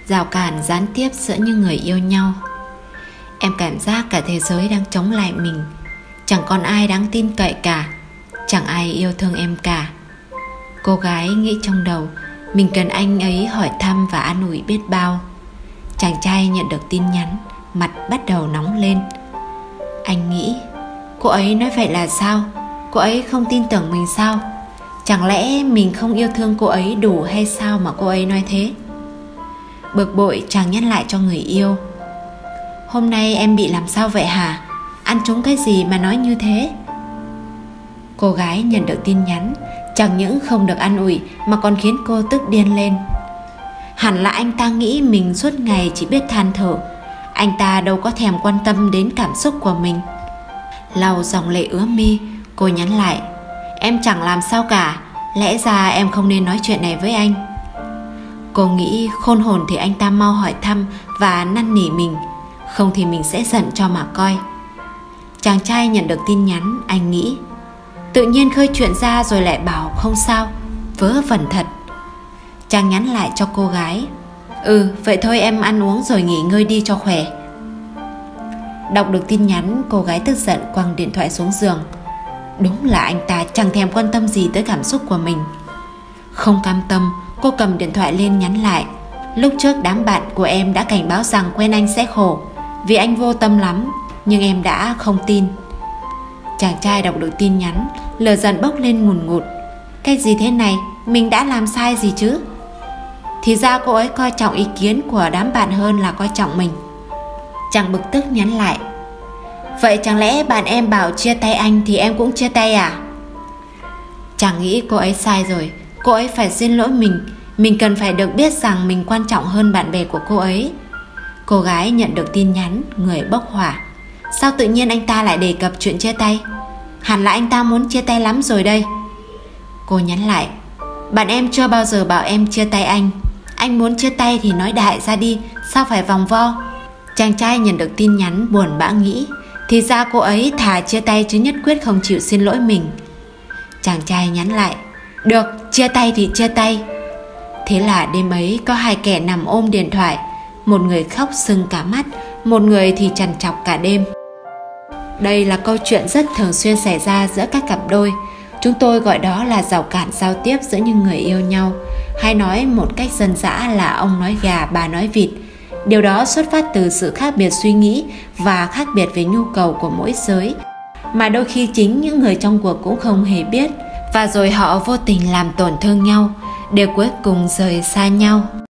rào cản gián tiếp giữa những người yêu nhau. Em cảm giác cả thế giới đang chống lại mình. Chẳng còn ai đáng tin cậy cả. Chẳng ai yêu thương em cả. Cô gái nghĩ trong đầu mình cần anh ấy hỏi thăm và an ủi biết bao. Chàng trai nhận được tin nhắn, mặt bắt đầu nóng lên. Anh nghĩ, cô ấy nói vậy là sao? Cô ấy không tin tưởng mình sao? Chẳng lẽ mình không yêu thương cô ấy đủ hay sao mà cô ấy nói thế? Bực bội, chàng nhắn lại cho người yêu. Hôm nay em bị làm sao vậy hả? Ăn trúng cái gì mà nói như thế? Cô gái nhận được tin nhắn, chẳng những không được an ủi mà còn khiến cô tức điên lên. Hẳn là anh ta nghĩ mình suốt ngày chỉ biết than thở. Anh ta đâu có thèm quan tâm đến cảm xúc của mình. Lau dòng lệ ứa mi, cô nhắn lại. Em chẳng làm sao cả. Lẽ ra em không nên nói chuyện này với anh. Cô nghĩ khôn hồn thì anh ta mau hỏi thăm và năn nỉ mình, không thì mình sẽ giận cho mà coi. Chàng trai nhận được tin nhắn, anh nghĩ tự nhiên khơi chuyện ra rồi lại bảo không sao, vớ vẩn thật. Chàng nhắn lại cho cô gái. Vậy thôi em ăn uống rồi nghỉ ngơi đi cho khỏe. Đọc được tin nhắn, cô gái tức giận quăng điện thoại xuống giường. Đúng là anh ta chẳng thèm quan tâm gì tới cảm xúc của mình. Không cam tâm, cô cầm điện thoại lên nhắn lại. Lúc trước đám bạn của em đã cảnh báo rằng quen anh sẽ khổ, vì anh vô tâm lắm, nhưng em đã không tin. Chàng trai đọc được tin nhắn, lửa giận bốc lên ngùn ngụt. Cái gì thế này, mình đã làm sai gì chứ? Thì ra cô ấy coi trọng ý kiến của đám bạn hơn là coi trọng mình. Chàng bực tức nhắn lại. Vậy chẳng lẽ bạn em bảo chia tay anh thì em cũng chia tay à? Chàng nghĩ cô ấy sai rồi, cô ấy phải xin lỗi mình. Mình cần phải được biết rằng mình quan trọng hơn bạn bè của cô ấy. Cô gái nhận được tin nhắn, người bốc hỏa. Sao tự nhiên anh ta lại đề cập chuyện chia tay? Hẳn là anh ta muốn chia tay lắm rồi đây. Cô nhắn lại. Bạn em chưa bao giờ bảo em chia tay anh. Anh muốn chia tay thì nói đại ra đi, sao phải vòng vo? Chàng trai nhận được tin nhắn buồn bã nghĩ. Thì ra cô ấy thà chia tay chứ nhất quyết không chịu xin lỗi mình. Chàng trai nhắn lại. Được, chia tay thì chia tay. Thế là đêm ấy có hai kẻ nằm ôm điện thoại. Một người khóc sưng cả mắt, một người thì trằn trọc cả đêm. Đây là câu chuyện rất thường xuyên xảy ra giữa các cặp đôi. Chúng tôi gọi đó là rào cản giao tiếp giữa những người yêu nhau. Hay nói một cách dân dã là ông nói gà, bà nói vịt. Điều đó xuất phát từ sự khác biệt suy nghĩ và khác biệt về nhu cầu của mỗi giới, mà đôi khi chính những người trong cuộc cũng không hề biết. Và rồi họ vô tình làm tổn thương nhau, để cuối cùng rời xa nhau.